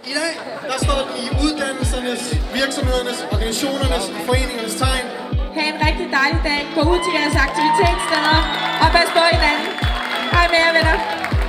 I dag, der står den i uddannelsernes, virksomhedernes, organisationernes og foreningernes tegn. Ha' en rigtig dejlig dag. Gå ud til jeres aktivitetssteder og pas på hinanden. Hej med jer, venner.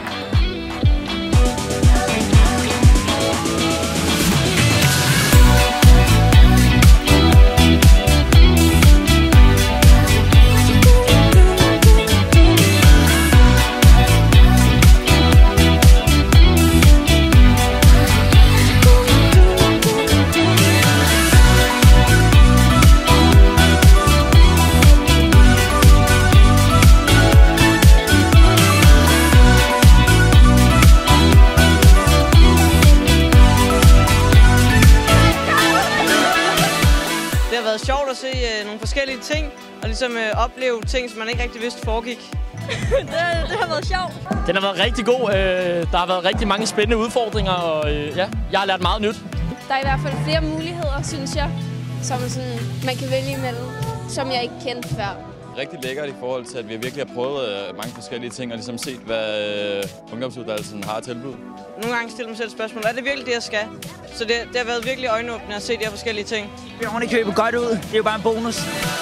Det har været sjovt at se nogle forskellige ting, og ligesom opleve ting, som man ikke rigtig vidste foregik. det har været sjovt. Den har været rigtig god. Der har været rigtig mange spændende udfordringer, og ja, jeg har lært meget nyt. Der er i hvert fald flere muligheder, synes jeg, som sådan, man kan vælge imellem, som jeg ikke kendte før. Rigtig lækkert i forhold til, at vi virkelig har prøvet mange forskellige ting og ligesom set, hvad ungdomsuddannelsen har at tilbyde. Nogle gange stiller man selv spørgsmål, er det virkelig det, jeg skal? Så det har været virkelig øjenåbende at se de her forskellige ting. Det er ordentligt købet godt ud. Det er jo bare en bonus.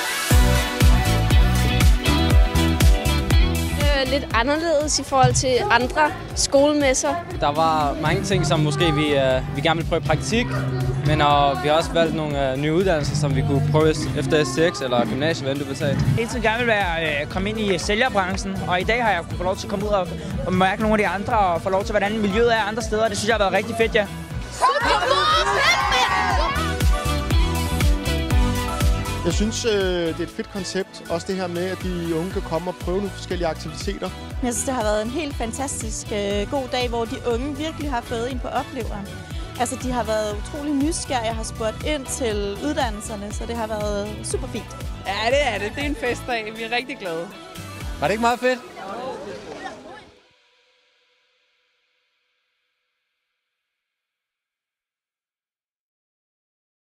Lidt anderledes i forhold til andre skolemesser. Der var mange ting, som måske vi gerne ville prøve praktik, men vi har også valgt nogle nye uddannelser, som vi kunne prøve efter STX eller gymnasiet, hvad du vil tage. Hele tiden gerne vil være komme ind i sælgerbranchen, og i dag har jeg fået lov til at komme ud og mærke nogle af de andre og få lov til, hvordan miljøet er andre steder. Det synes jeg har været rigtig fedt, ja. Jeg synes, det er et fedt koncept. Også det her med, at de unge kan komme og prøve nogle forskellige aktiviteter. Jeg synes, det har været en helt fantastisk god dag, hvor de unge virkelig har fået ind på opleveren. Altså, de har været utrolig nysgerrige. Jeg har spurgt ind til uddannelserne, så det har været super fint. Ja, det er det. Det er en festdag. Vi er rigtig glade. Var det ikke meget fedt?